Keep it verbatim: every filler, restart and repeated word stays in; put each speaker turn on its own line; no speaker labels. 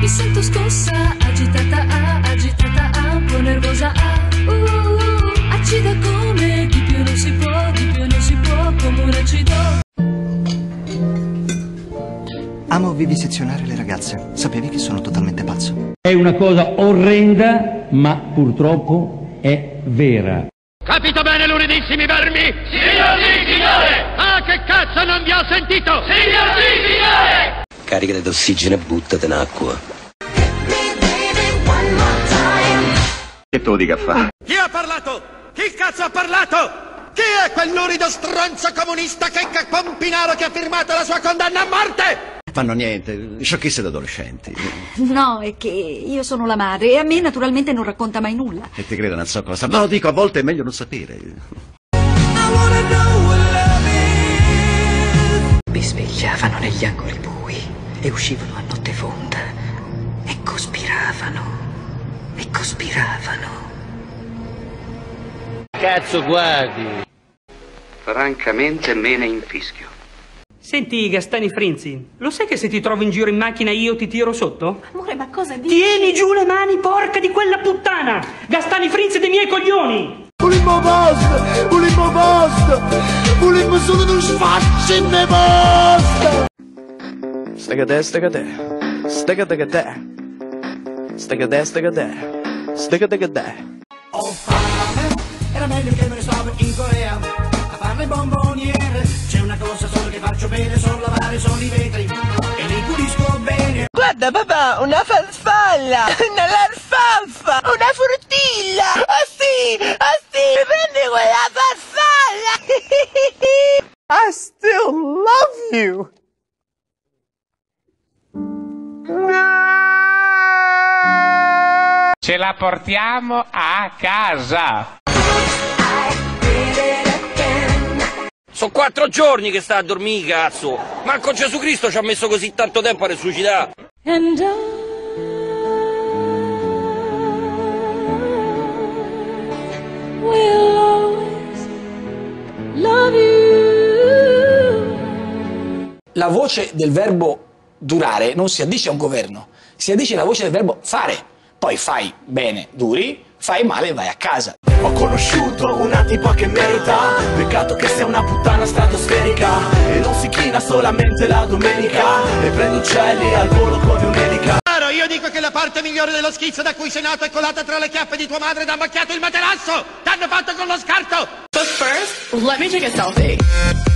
Mi sento scossa, agitata, ah, agitata, ah, un po' nervosa, ah, uh, uh, acida come di più non si può, di più non si può, come un acido.
Amo vivisezionare le ragazze. Sapevi che sono totalmente pazzo?
È una cosa orrenda, ma purtroppo è vera.
Capito bene, lunedissimi vermi?
Signor sì, signore!
Ah, che cazzo non vi ho sentito?
Signor sì, signore!
Caricate d'ossigeno e buttate in acqua.
Che te lo dica a fa?
Chi ha parlato? Chi cazzo ha parlato? Chi è quel lurido stronzo comunista che è Pompinaro che ha firmato la sua condanna a morte?
Fanno niente, sciocchezze da adolescenti.
No, è che io sono la madre e a me naturalmente non racconta mai nulla.
E ti credo, non so cosa. No, dico, a volte è meglio non sapere.
Mi svegliavano negli angoli bui e uscivano a notte fonda e cospiravano e cospiravano.
Cazzo guardi?
Francamente me ne infischio.
Senti, Gastani Frinzi, lo sai che se ti trovo in giro in macchina io ti tiro sotto?
Amore, ma cosa dici?
Tieni giù le mani, porca di quella puttana! Gastani Frinzi dei miei coglioni!
Volimmo posto! Volimmo posto! Volimmo solo non sfacci in me posto!
Stegate, stegate, stegate, stegate, stegate, stegate, stegate, stegate.
Ho fame, era meglio che me ne stavo in Corea a fare le bomboniere. C'è una cosa solo che faccio bene, solo lavare solo i vetri e li pulisco bene.
Guarda papà, una farfalla, una larfalfa, una frutilla. Ah sì, ah sì, prendi quella farfalla.
I still love you.
Ce la portiamo a casa.
Sono quattro giorni che sta a dormire, cazzo! Manco Gesù Cristo ci ha messo così tanto tempo a resuscitare!
And I will always love you.
La voce del verbo durare non si addice a un governo, si addice alla voce del verbo fare. Poi fai bene, duri, fai male, vai a casa.
Ho conosciuto una tipa che merita, peccato che sia una puttana stratosferica e non si china solamente la domenica e prende uccelli al volo come un'elica.
Io dico che la parte migliore dello schizzo da cui sei nato è colata tra le chiappe di tua madre ed ha macchiato il materasso! T'hanno fatto con lo scarto!
But first, let me take a selfie.